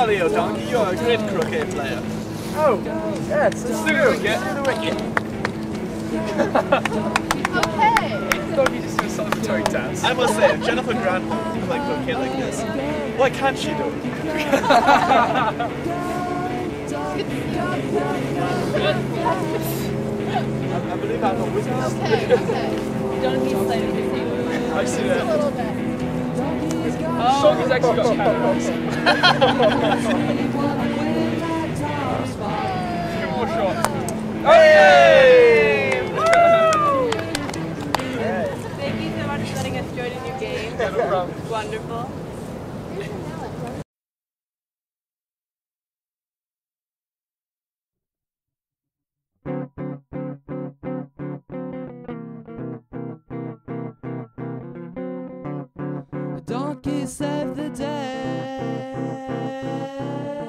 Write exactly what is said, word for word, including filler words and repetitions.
golly, oh donkey, you're a great croquet player. Oh, yes, let's do it. Get Do the wicket. Okay. Donkey just do a celebratory dance. I must say, if Jennifer Grant can play croquet like this, why can't she do it? I believe I'm a wizard. Okay, okay. Donkey's slightly busy. I see that. A little bit. Oh. Donkey's actually got cannons. Two more shots. Hey! Woo! Thank you so much for letting us join in your game. No problem. Wonderful. The donkey saved the day.